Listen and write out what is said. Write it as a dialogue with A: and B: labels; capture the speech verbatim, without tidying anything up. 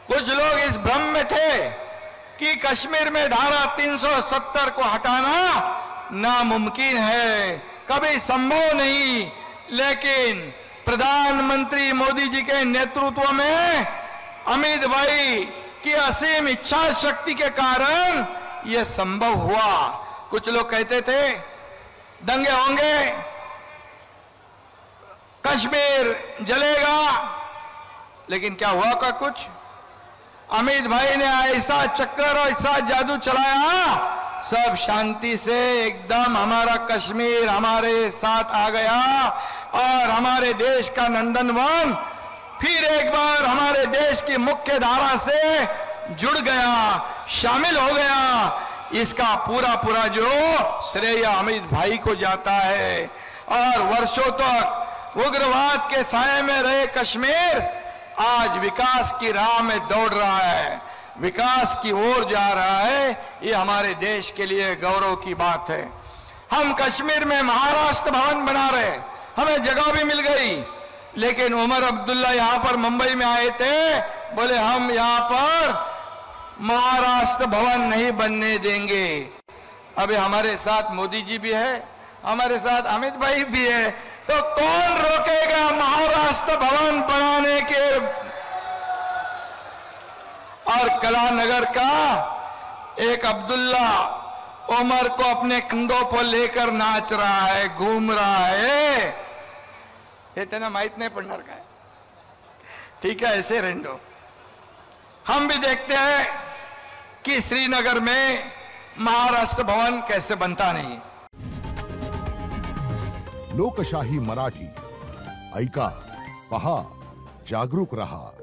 A: कुछ लोग इस भ्रम में थे कि कश्मीर में धारा तीन सौ सत्तर को हटाना नामुमकिन है, कभी संभव नहीं। लेकिन प्रधानमंत्री मोदी जी के नेतृत्व में अमित भाई की असीम इच्छा शक्ति के कारण यह संभव हुआ। कुछ लोग कहते थे दंगे होंगे, कश्मीर जलेगा, लेकिन क्या हुआ का कुछ? अमित भाई ने ऐसा चक्कर और ऐसा जादू चलाया, सब शांति से एकदम हमारा कश्मीर हमारे साथ आ गया और हमारे देश का नंदनवन फिर एक बार हमारे देश की मुख्य धारा से जुड़ गया, शामिल हो गया। इसका पूरा पूरा जो श्रेय अमित भाई को जाता है। और वर्षों तक उग्रवाद के साए में रहे कश्मीर आज विकास की राह में दौड़ रहा है, विकास की ओर जा रहा है। ये हमारे देश के लिए गौरव की बात है। हम कश्मीर में महाराष्ट्र भवन बना रहे, हमें जगह भी मिल गई, लेकिन उमर अब्दुल्ला यहां पर मुंबई में आए थे, बोले हम यहां पर महाराष्ट्र भवन नहीं बनने देंगे। अभी हमारे साथ मोदी जी भी है, हमारे साथ अमित भाई भी है, तो कौन रोकेगा महाराष्ट्र भवन बनाने के? और कलानगर का एक अब्दुल्ला उमर को अपने कंधों पर लेकर नाच रहा है, घूम रहा है। हे त्यांना माहित नाही पडणार काय? ठीक है, ऐसे रहने दो। हम भी देखते हैं कि श्रीनगर में महाराष्ट्र भवन कैसे बनता नहीं।
B: लोकशाही मराठी ऐका, पहा, जागरूक रहा।